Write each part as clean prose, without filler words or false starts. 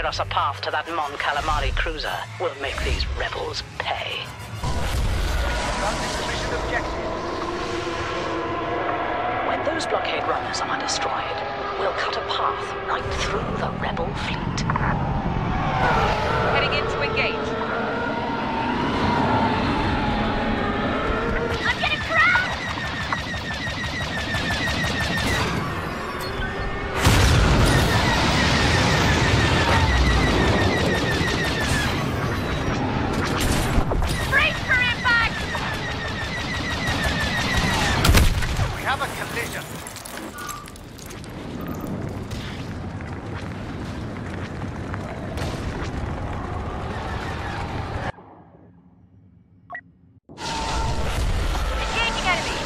clear us a path to that Mon Calamari cruiser, we'll make these rebels pay. Got this mission objective. When those blockade runners are destroyed, we'll cut a path right through the rebel fleet. Heading in to engage. I'm getting crushed! Brace for impact! We have a collision. Engaging enemy!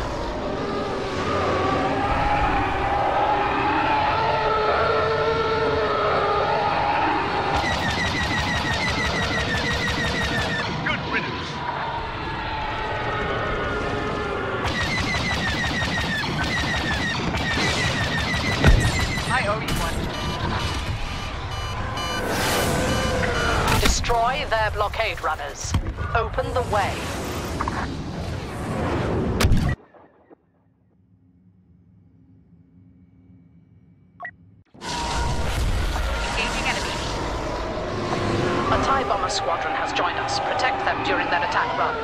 Good riddance. I owe you one. Destroy their blockade runners. Open the way. Engaging enemy. A TIE bomber squadron has joined us. Protect them during their attack run.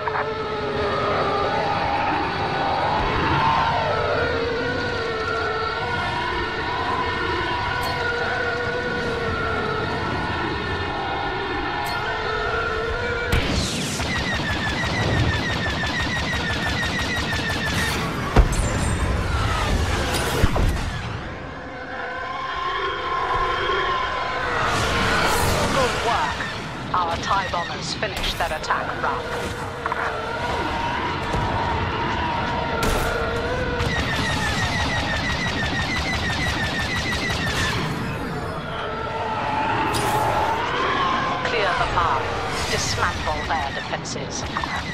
Good work. Our TIE bombers finished their attack run. Clear the path. Dismantle their defenses.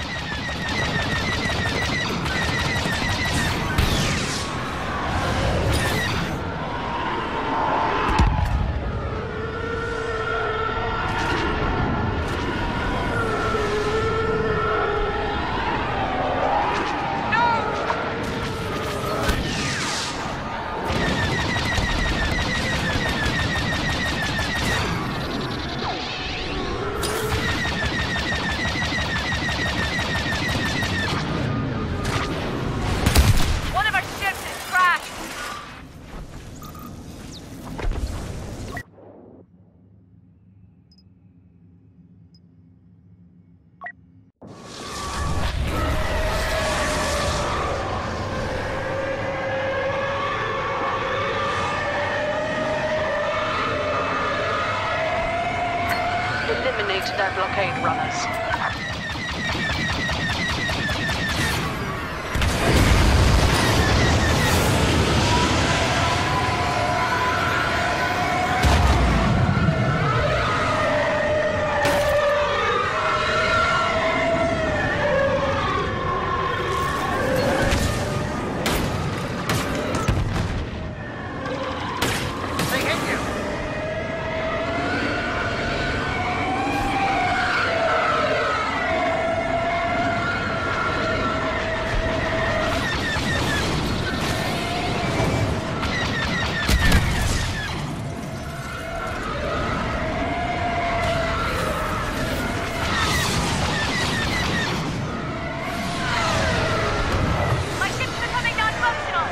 One of our ships has crashed! Eliminate their blockade runners. They hit you. My ship's becoming non-functional!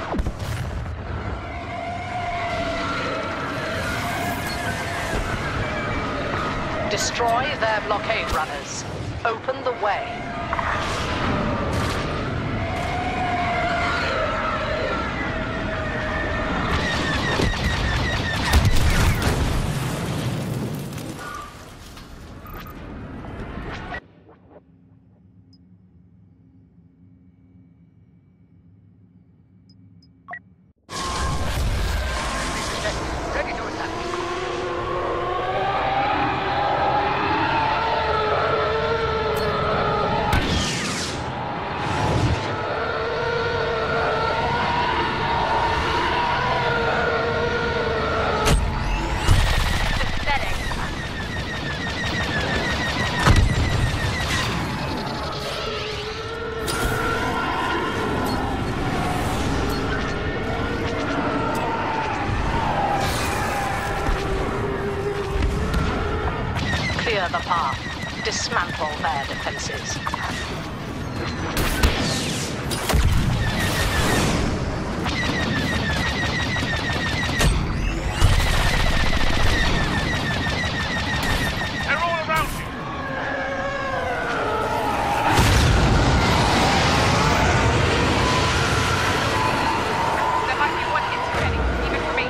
Destroy their blockade runners. Open the way. Ready to attack. the path. Dismantle their defenses. They're all around you. There might be one hit ready, even for me.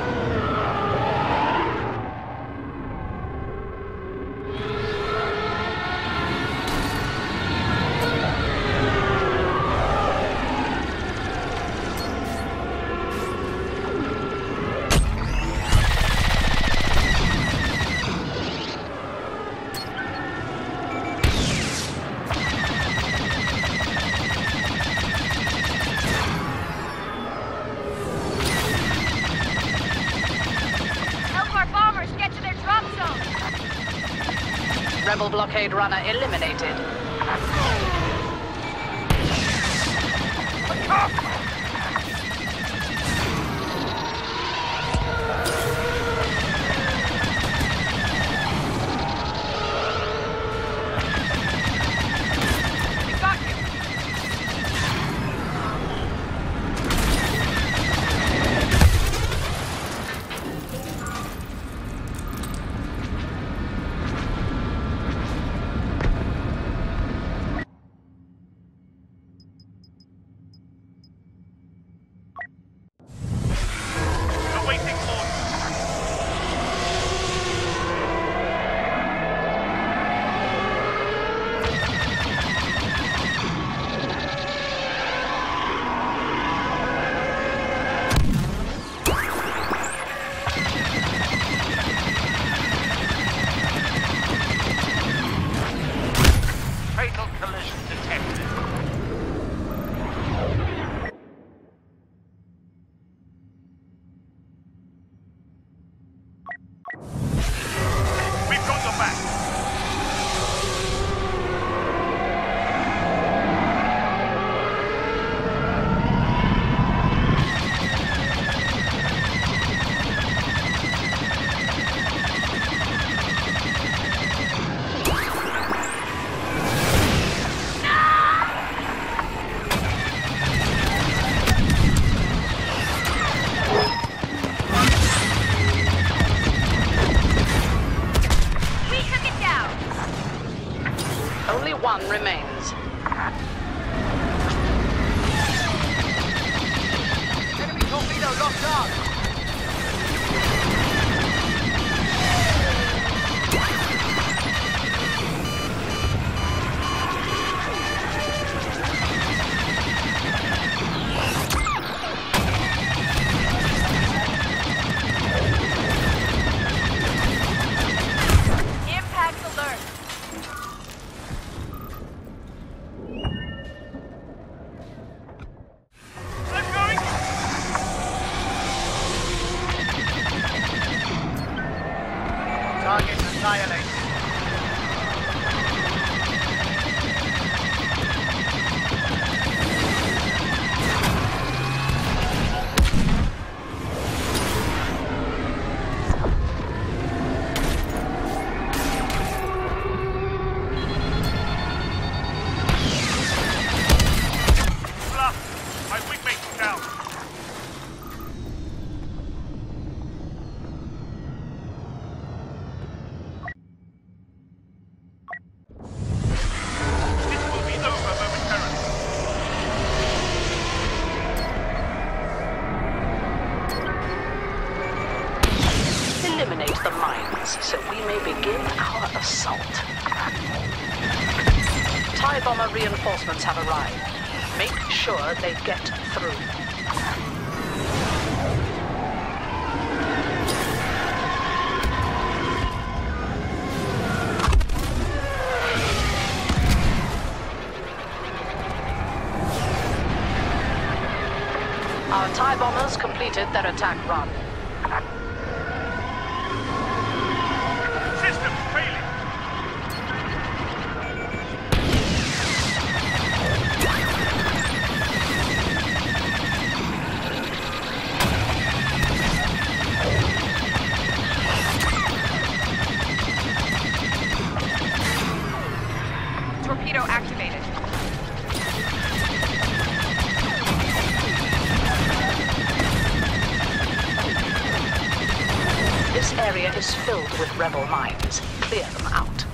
Help our bombers get to their drop zone. Rebel blockade runner eliminated. We got you. Awaiting orders. Fatal collision detected. We've got your back. We took it down. Only one remains. Enemy torpedo locked on. Impact alert. I'm going. Target annihilated. Bluff. My wingmate's down. This will be over momentarily. Eliminate the mines so we may begin our assault. TIE bomber reinforcements have arrived. Make sure they get through. Our TIE bombers completed their attack run. Systems failing. This area is filled with rebel mines. Clear them out.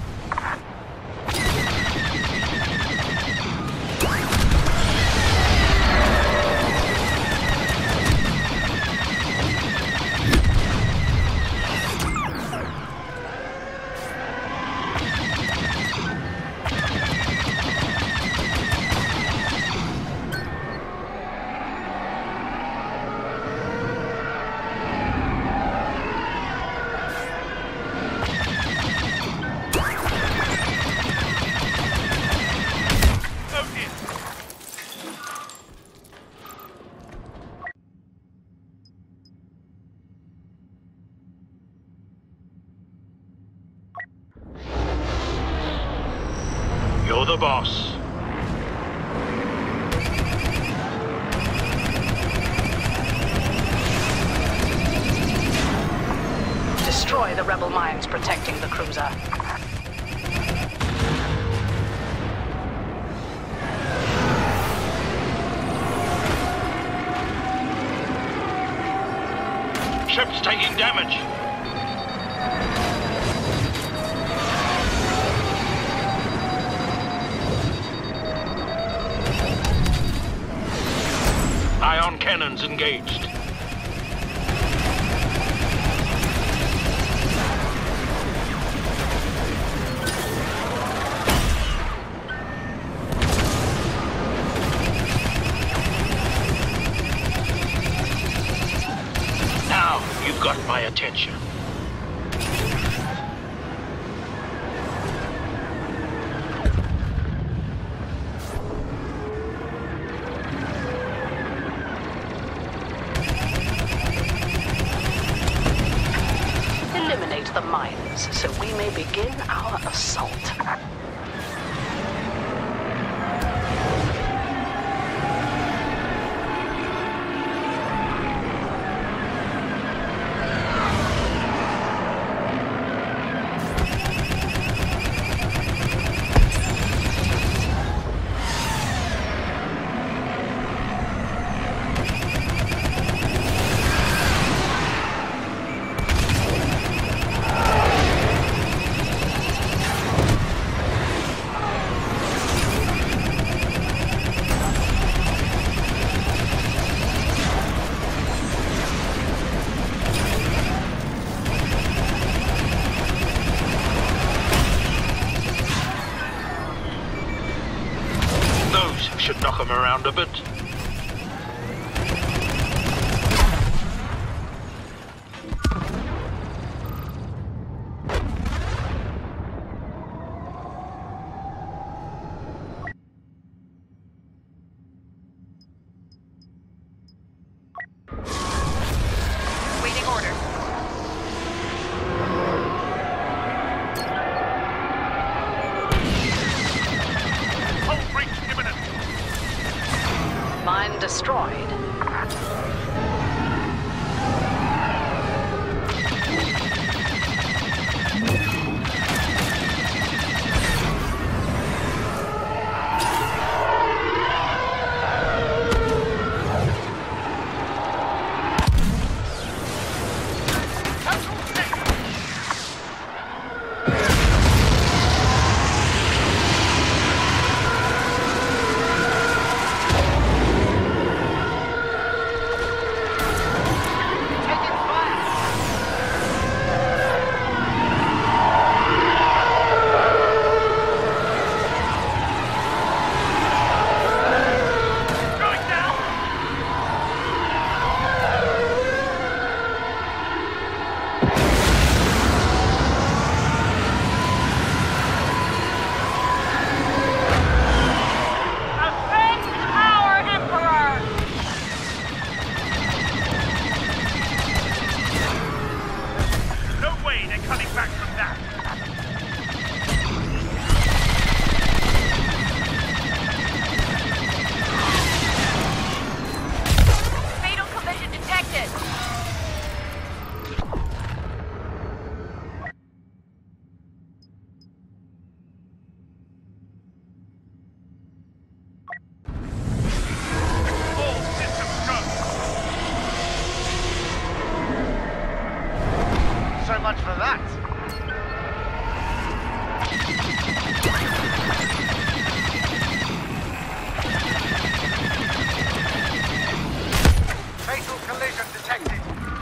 You're the boss. Destroy the rebel mines protecting the cruiser. Ship's taking damage. Ion cannons engaged. Now you've got my attention. Eliminate the mines so we may begin our assault. Should knock them around a bit. Waiting orders. Hull breach imminent. Mine destroyed. that. Fatal collision detected.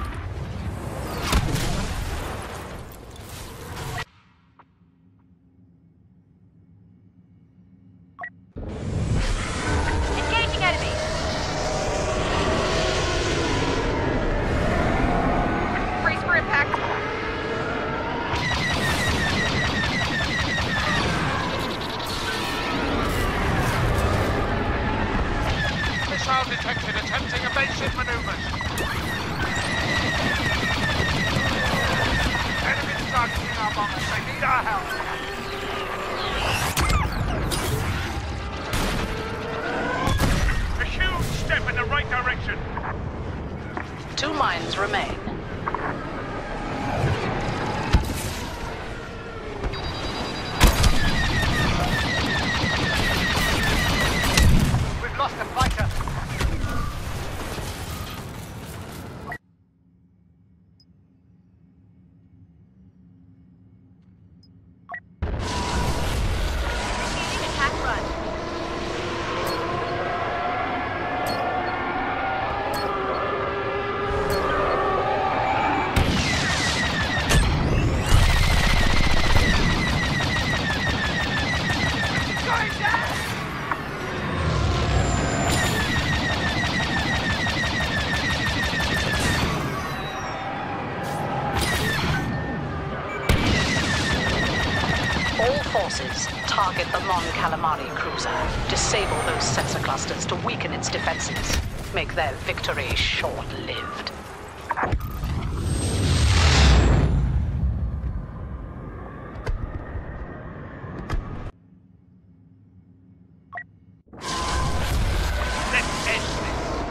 Engaging enemy. Brace for impact. Missile detected attempting evasive maneuvers. Enemies targeting our bombers. They need our help. A huge step in the right direction. 2 mines remain. We've lost a fighter. Initiating attack run. All forces, target the Mon Calamari cruiser. Disable those sensor clusters to weaken its defenses. Make their victory short-lived. Let's end this.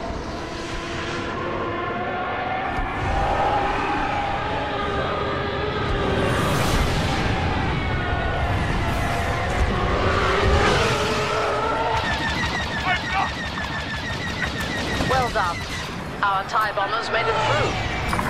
I'm not. Well done. Our TIE bombers made it through.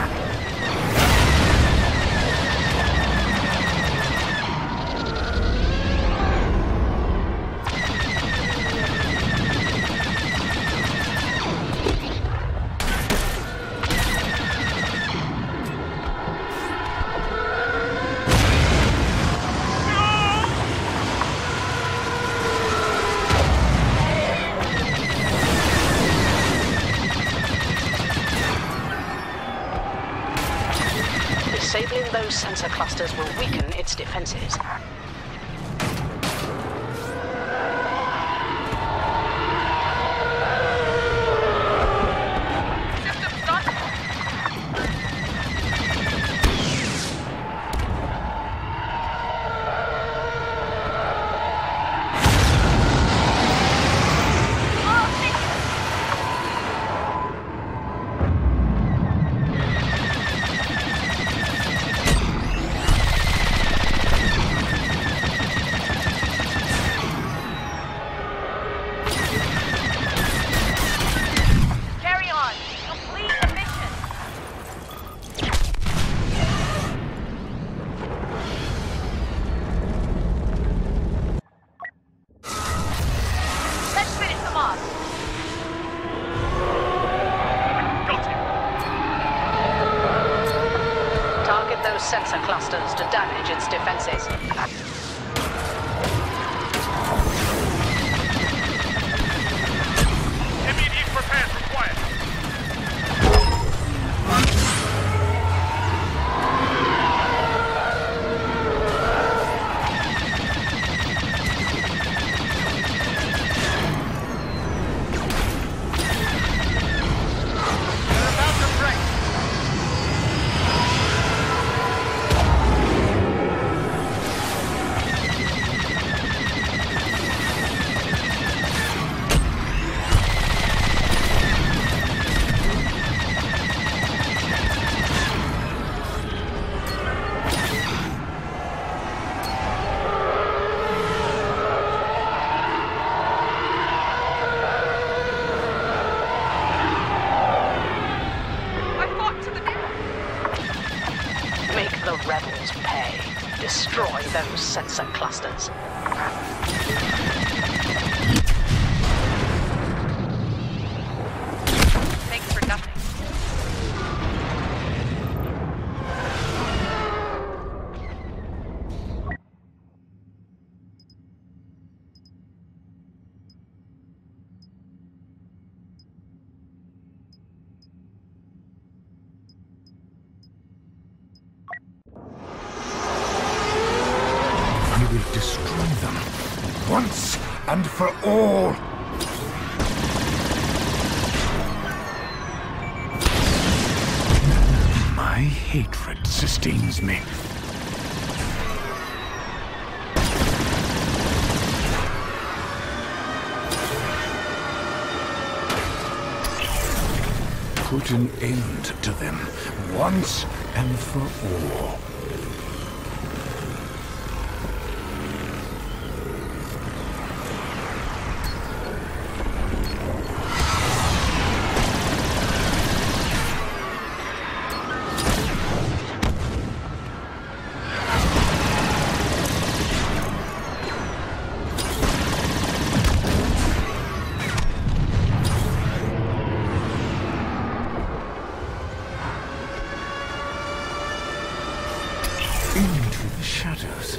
Disabling those sensor clusters will weaken its defenses. Systems done. Oh, thank you. Carry on. Complete the mission. Let's finish them off. Got him. Target those sensor clusters to damage its defenses. Immediate repairs required. They're about to break. rebels pay. Destroy those sensor clusters. Thanks for nothing. I will destroy them, once and for all! My hatred sustains me. Put an end to them, once and for all. Into the shadows.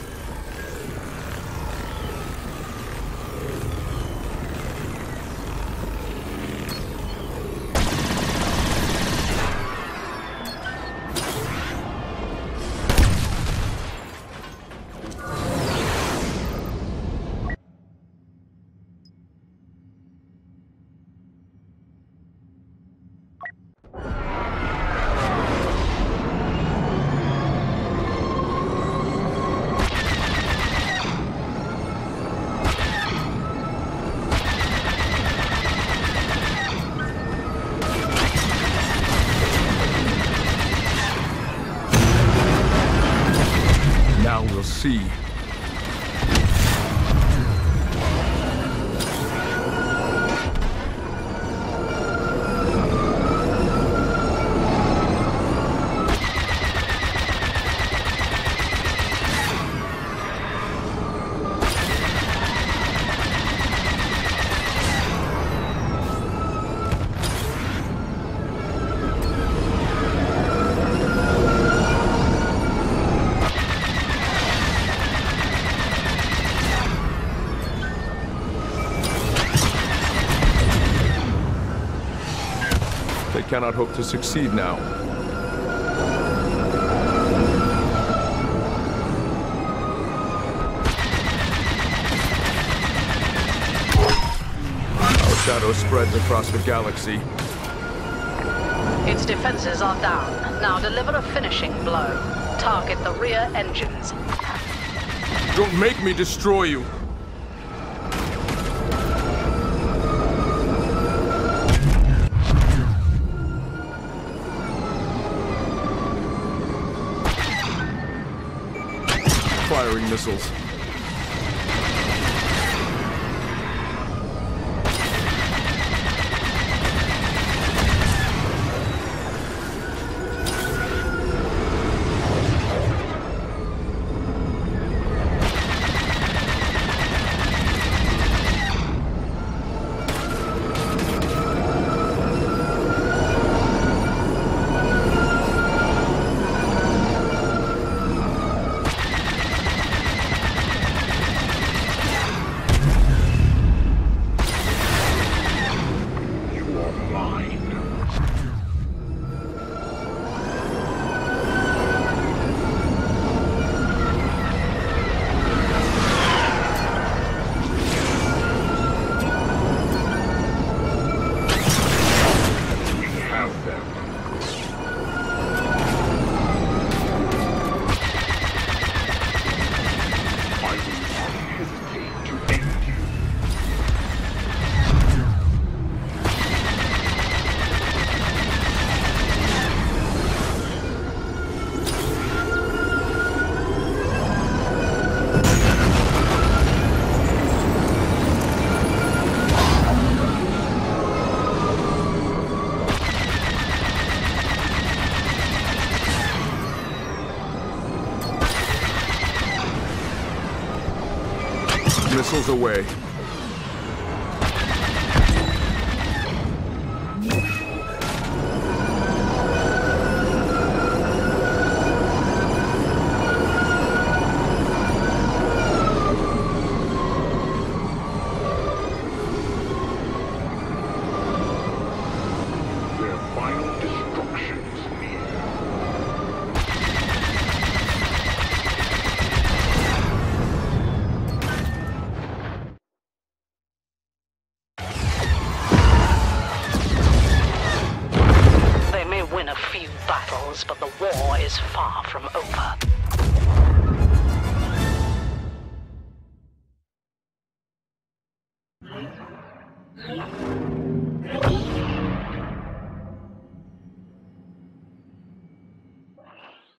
Now we'll see. They cannot hope to succeed now. Our shadow spreads across the galaxy. Its defenses are down. Now deliver a finishing blow. Target the rear engines. Don't make me destroy you! Firing missiles. Missiles away. Their final destruction is near. They may win a few battles, but the war is far from over.